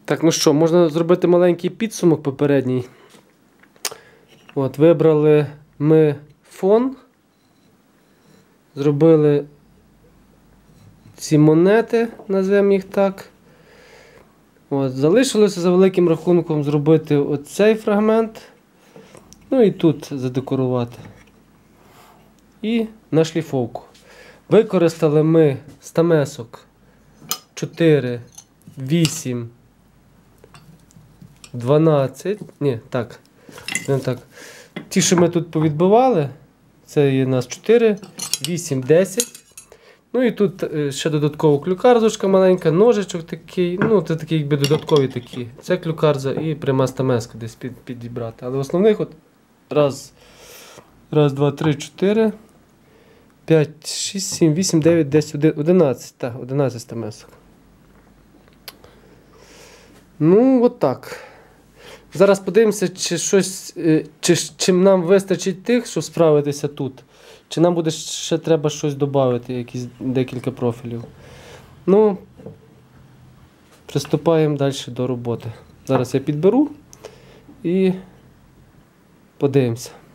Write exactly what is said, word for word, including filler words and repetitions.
Так, ну що, можна зробити маленький підсумок попередній. От, вибрали ми фон. Зробили ці монети, назвемо їх так. От, залишилося за великим рахунком зробити оцей фрагмент. Ну і тут задекорувати. І на шліфовку. Використали ми стамесок чотири, вісім, дванадцять. Ні, так. Не так. Ті, що ми тут повідбивали, це є у нас чотири, вісім, десять. Ну і тут ще додатково клюкарзочка маленька, ножичок такий. Ну, це такі якби додаткові такі. Це клюкарза і пряма стамеска десь під, підібрати. Але в основних от раз, раз, два, три, чотири, п'ять, шість, сім, вісім, дев'ять, десять, одинадцять. Так, одинадцять стамесок. Ну, от так. Зараз подивимося, чи щось, чи, чим нам вистачить тих, щоб справитися тут. Чи нам буде ще треба щось додати, якісь декілька профілів. Ну, приступаємо далі до роботи. Зараз я підберу і подивимося.